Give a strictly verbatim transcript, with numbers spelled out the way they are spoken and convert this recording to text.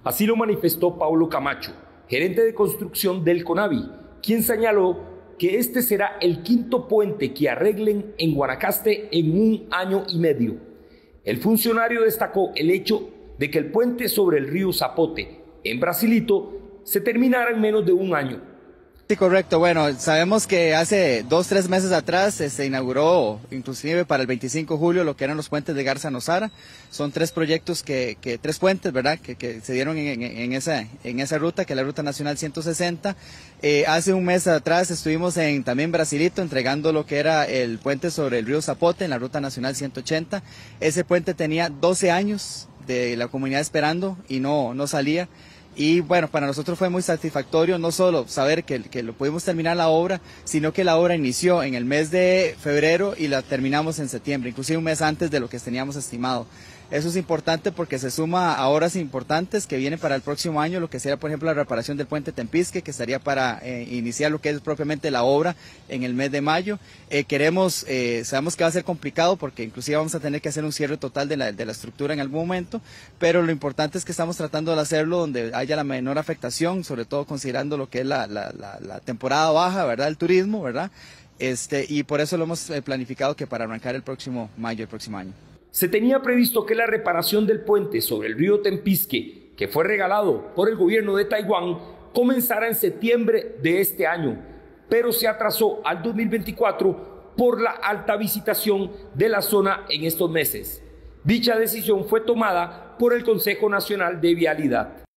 Así lo manifestó Paulo Camacho, gerente de construcción del CONAVI, quien señaló que este será el quinto puente que arreglen en Guanacaste en un año y medio. El funcionario destacó el hecho de que el puente sobre el río Zapote, en Brasilito, se terminara en menos de un año. Sí, correcto. Bueno, sabemos que hace dos, tres meses atrás eh, se inauguró, inclusive para el veinticinco de julio, lo que eran los puentes de Garza Nosara. Son tres proyectos, que, que tres puentes, ¿verdad?, que, que se dieron en, en, en, esa, en esa ruta, que es la Ruta Nacional ciento sesenta. Eh, hace un mes atrás estuvimos en también Brasilito entregando lo que era el puente sobre el río Zapote en la Ruta Nacional ciento ochenta. Ese puente tenía doce años de la comunidad esperando y no, no salía. Y bueno, para nosotros fue muy satisfactorio no solo saber que, que lo pudimos terminar la obra, sino que la obra inició en el mes de febrero y la terminamos en septiembre, inclusive un mes antes de lo que teníamos estimado. Eso es importante porque se suma a obras importantes que vienen para el próximo año, lo que sería, por ejemplo, la reparación del puente Tempisque, que estaría para eh, iniciar lo que es propiamente la obra en el mes de mayo. Eh, queremos, eh, sabemos que va a ser complicado porque inclusive vamos a tener que hacer un cierre total de la, de la estructura en algún momento, pero lo importante es que estamos tratando de hacerlo donde haya la menor afectación, sobre todo considerando lo que es la, la, la, la temporada baja, ¿verdad?, el turismo, ¿verdad? Este, y por eso lo hemos planificado que para arrancar el próximo mayo, el próximo año. Se tenía previsto que la reparación del puente sobre el río Tempisque, que fue regalado por el gobierno de Taiwán, comenzara en septiembre de este año, pero se atrasó al dos mil veinticuatro por la alta visitación de la zona en estos meses. Dicha decisión fue tomada por el Consejo Nacional de Vialidad.